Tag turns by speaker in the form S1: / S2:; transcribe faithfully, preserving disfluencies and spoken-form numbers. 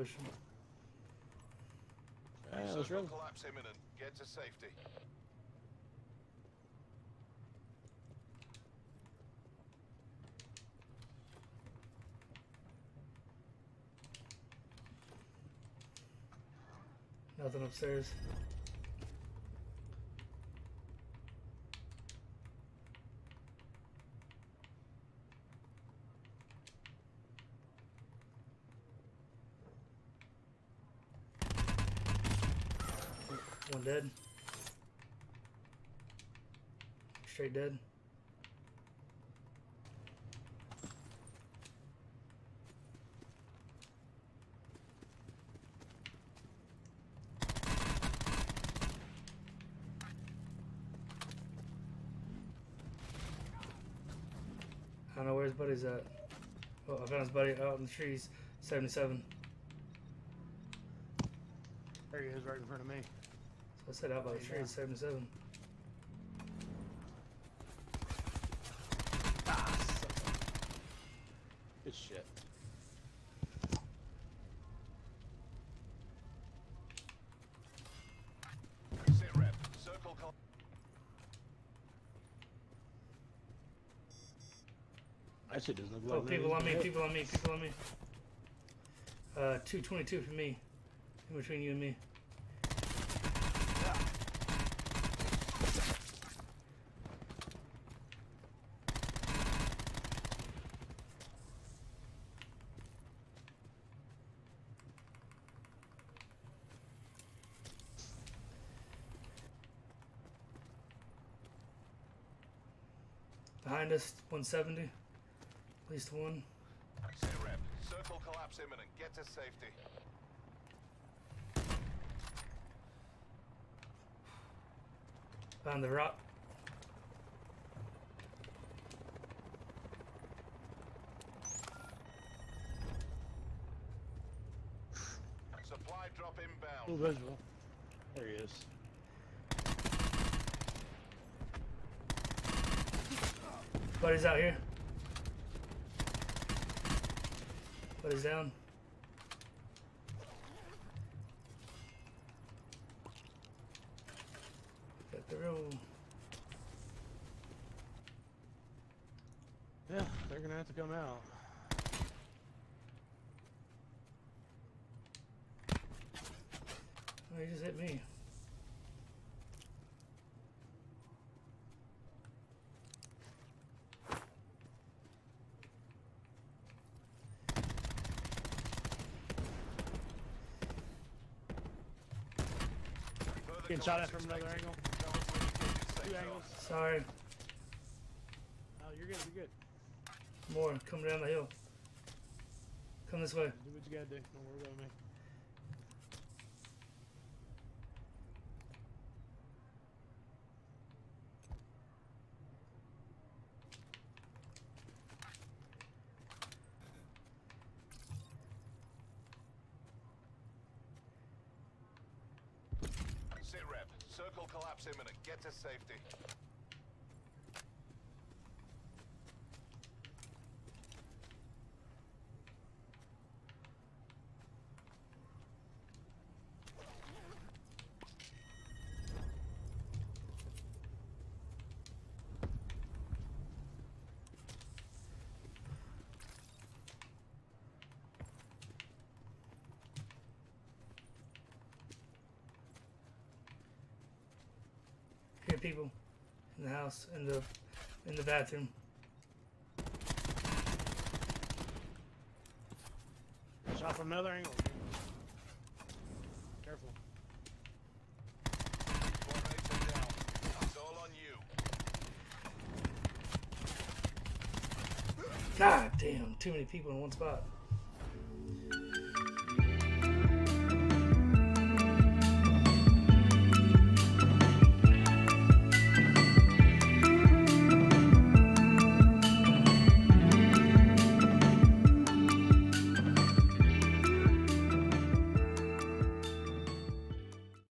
S1: push him.
S2: Uh, let's
S3: Circle
S2: run.
S3: collapse imminent. Get to safety.
S1: Nothing upstairs. One dead. Straight dead. I don't know where his buddy's at. Oh, I found his buddy out in the trees. seventy-seven.
S2: There he is, right in front of me.
S1: So I said out by the trees. seventy-seven.
S2: Ah, good shit.
S3: Sit rep. Circle collapse.
S2: That shit doesn't look
S1: Oh,
S2: like
S1: people on me,
S2: nothing.
S1: people on me, people on me. Uh, two twenty-two for me. In between you and me. Behind us, one seventy. At least one.
S3: Sit rep. Circle collapse imminent. Get to safety.
S1: Behind the rock.
S3: Supply drop inbound.
S2: Full visual. There he is.
S1: Buddy's out here. Buddy's down. Got the roll.
S2: Yeah, they're gonna have to come out.
S1: Oh, he just hit me.
S3: Further
S2: Getting shot at
S3: collapse
S2: from another
S3: expected.
S2: angle.
S3: Tell us when you get to
S2: Two
S3: safe
S2: angles.
S3: zone.
S1: Sorry.
S2: Oh, you're good, you're good.
S1: More coming down the hill. Come this way.
S2: Do what you gotta do. Don't worry about me.
S3: Sit rep. Circle collapse imminent. Get to safety.
S1: Here, people in the house, in the in the bathroom.
S2: Shot from another angle. Careful.
S3: Formation down. It's all on you.
S1: God damn, too many people in one spot.